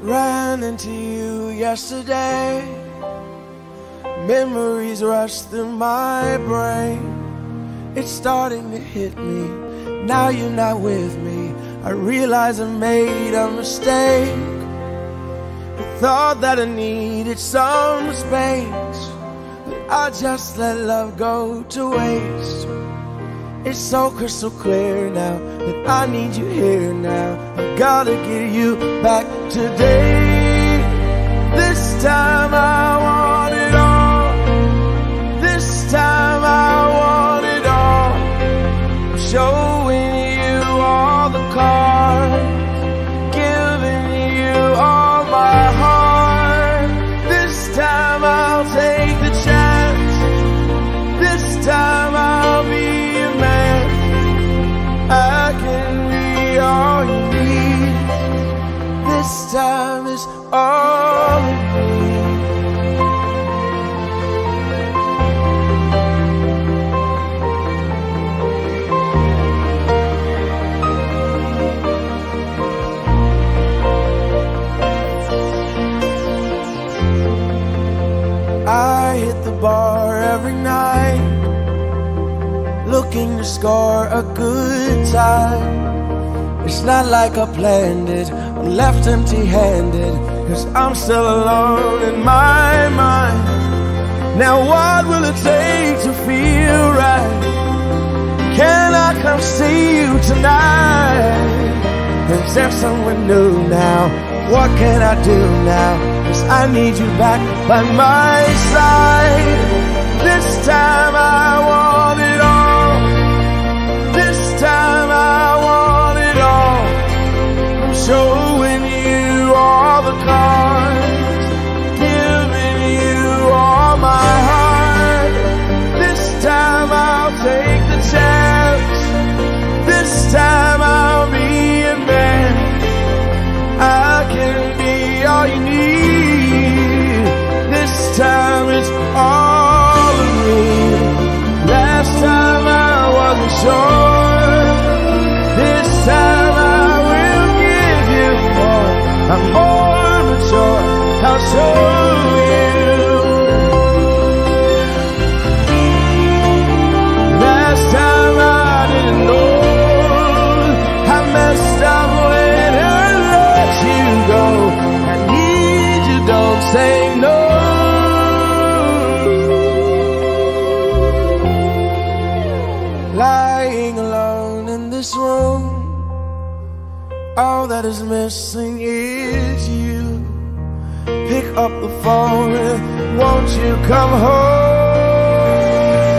Ran into you yesterday. Memories rush through my brain. It's starting to hit me. Now you're not with me. I realize I made a mistake. I thought that I needed some space, but I just let love go to waste. It's so crystal clear now that I need you here now. I gotta get you back today. This time I want it all. This time I want it all. I'm showing you all the cards, giving you all my heart. This time I'll take the chance. This time I'll be a man. I can be all you need. This time is all of me. I hit the bar every night, looking to score a good time. It's not like I planned it. I'm left empty-handed, 'cause I'm still alone in my mind. Now what will it take to feel right? Can I come see you tonight? Is there someone new now? What can I do now? 'Cause I need you back by my side. This time I want it all. This time I want it all. I'm showing you all the cards, giving you all my heart. This time I'll take the chance. This time I'll be a man. I can be all you need. This time it's all of me. Last time I wasn't sure. This time I will give you more. I'm more mature, I'll show you. Last time I didn't know. I messed up when I let you go. I need you, don't say no. Lying alone in this room, all that is missing is you. Pick up the phone and won't you come home?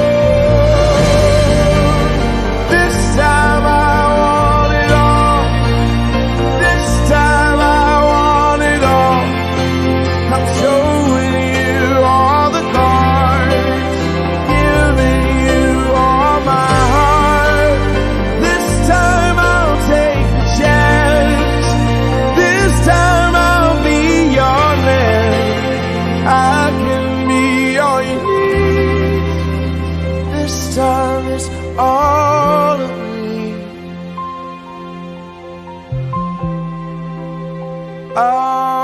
This time I want it all. This time I want it all. I'm showing you all the cards, giving you all my heart. This time I'll take the chance. This time I'll be your man. I can be all you need. This time is all of me.